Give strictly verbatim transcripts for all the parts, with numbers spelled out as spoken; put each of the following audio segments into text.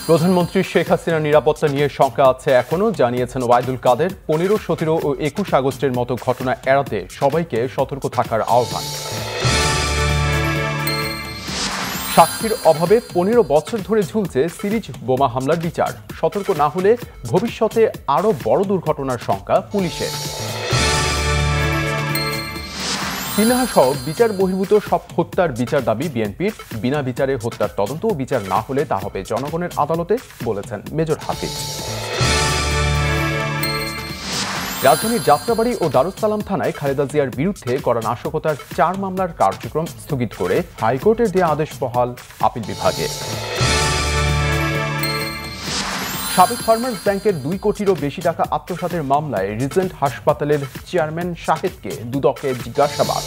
প্রধানমন্ত্রী শেখ হাসিনার নিরাপত্তা নিয়ে শঙ্কা আছে এখনো, জানিয়েছেন ওবায়দুল কাদের। পনেরো সতেরো ও একুশ আগস্টের মতো ঘটনা এড়াতে সবাইকে সতর্ক থাকার আহ্বান। সাক্ষীর অভাবে পনেরো বছর ধরে ঝুলছে সিরিজ বোমা হামলার বিচার। সতর্ক না হলে ভবিষ্যতে আরও বড় দুর্ঘটনার শঙ্কা পুলিশের। সিনহা সহ বিচার বহির্ভূত সব হত্যার বিচার দাবি বিএনপির। বিনা বিচারে হত্যার তদন্ত ও বিচার না হলে তা হবে জনগণের আদালতে, বলেছেন মেজর হাফিজ। রাজধানীর যাত্রাবাড়ি ও দারুস সালাম থানায় খালেদা জিয়ার বিরুদ্ধে করা নাশকতার চার মামলার কার্যক্রম স্থগিত করে হাইকোর্টের দেয়া আদেশ বহাল আপিল বিভাগে। সাবেক ফার্মার্স ব্যাংকের দুই কোটিরও বেশি টাকা আত্মসাতের মামলায় রিজেন্ট হাসপাতালের চেয়ারম্যান শাহেদকে দুদকে জিজ্ঞাসাবাদ।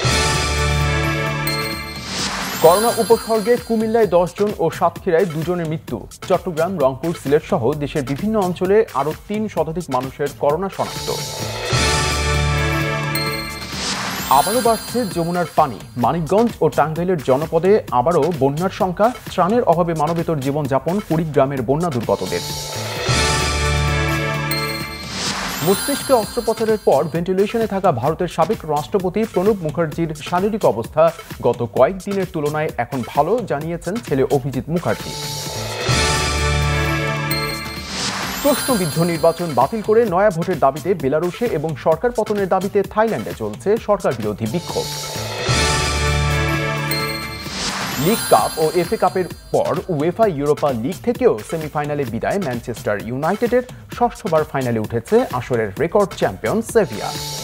করোনা উপসর্গে কুমিল্লায় দশ জন ও সাতক্ষীরায় দুজনের মৃত্যু। চট্টগ্রাম, রংপুর, সিলেট সহ দেশের বিভিন্ন অঞ্চলে আরও তিন শতাধিক মানুষের করোনা শনাক্ত। আবারও বাড়ছে যমুনার পানি। মানিকগঞ্জ ও টাঙ্গাইলের জনপদে আবারও বন্যার শঙ্কা। ত্রাণের অভাবে মানবেতর জীবনযাপন কুড়িগ্রামের বন্যা দুর্গতদের। মস্তিষ্কে অস্ত্রোপচারের পর ভেন্টিলেশনে থাকা ভারতের সাবেক রাষ্ট্রপতি প্রণব মুখার্জির শারীরিক অবস্থা গত কয়েকদিনের তুলনায় এখন ভালো, জানিয়েছেন ছেলে অভিজিৎ মুখার্জি। প্রশ্নবিদ্ধ নির্বাচন বাতিল করে নয়া ভোটের দাবিতে বেলারুশে এবং সরকার পতনের দাবিতে থাইল্যান্ডে চলছে সরকার বিরোধী বিক্ষোভ। লিগ কাপ ও এফএ কাপের পর উয়েফা ইউরোপা লিগ থেকেও সেমিফাইনালে বিদায় ম্যানচেস্টার ইউনাইটেডের। ষষ্ঠবার ফাইনালে উঠেছে আসরের রেকর্ড চ্যাম্পিয়ন সেভিয়া।